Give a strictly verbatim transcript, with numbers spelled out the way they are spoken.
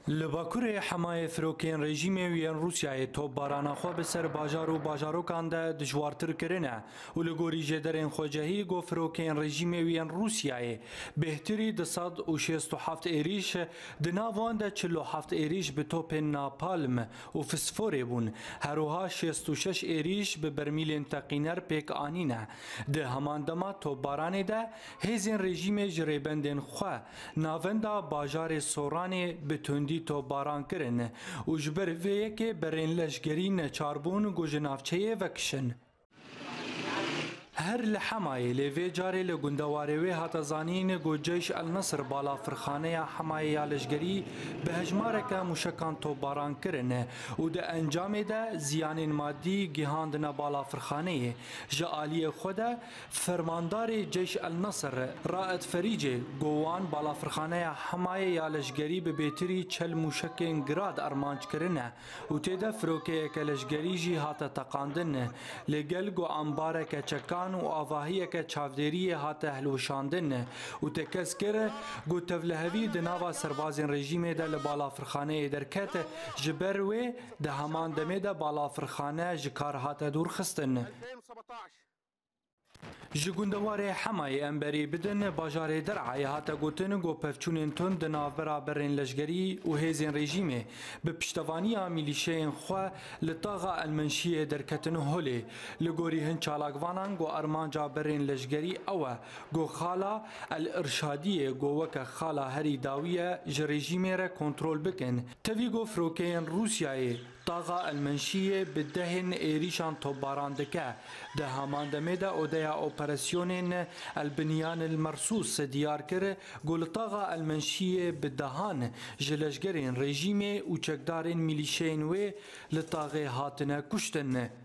لباکوری حمایت فروکین رژیم ویان روسیای توپباران خو به سر باجار و باجاروکان ده دشوارتر کرنه و لگوری جدرین خوجهی گو فروکین رژیم ویان روسیای بهتری ده صد و شست و هفت ایریش دناوان ده چلو هفت ایریش به توپ ناپالم و فسفوری بون هروها شست و شش ایریش به برمیل تقینر پیک آنینه ده همان دما توپباران ده هزین رژیم جریبندن خو ناوندا باجار سورانی به تندی تو باران کرن و جبر وی که برین لشگری نچاربون گوجنافچه وکشن. هر لحمای لوی جاری لگندواره وی هات زانین گو جیش النصر بالا فرخانه حمای یالشگری به هجمارک مشکان تو باران کرن و ده انجام ده زیان مادی گهاندن بالا فرخانه جعالی خود فرماندار جیش النصر رائد فریجه گوان بالا فرخانه حمای یالشگری به بیتری چل مشکن گراد ارمانج کرن و تیده فروکه کلشگری جی هات تقاندن لگل گو انبارک چکان و آواهی که چاودری هات هلوشاندن و تکس کر گو تولهوی دناوا سربازین رژیم ده لبالا فرخانه درکت جبروی ده همان دمه ده بالا فرخانه جکار هات دور خستن. جگوندواره حمای امبری بدن باجار درعای هاتا گوتن گو پفچونین تون دناو برابرین لشگری و هیزین رژیمه به پشتوانی میلیشین خو لطاقه المنشیه درکتن هولی لگوری هن چالاگوانان گو ارمانجا برین لشگری اوه گو خالا الارشادیه گو وک خالا هری داویه جرژیمه را کنترول بکن توی گو فروکین روسیای طاقه المنشیه به دهن ایریشان توباران دکه ده همان دمه ده او ده اپراسیونین البنیان المرصوص دیار کر گل طاقه المنشیه به دهان جلشگرین رژیم و چکدارین میلیشین و لطاقه هاتنه کشتن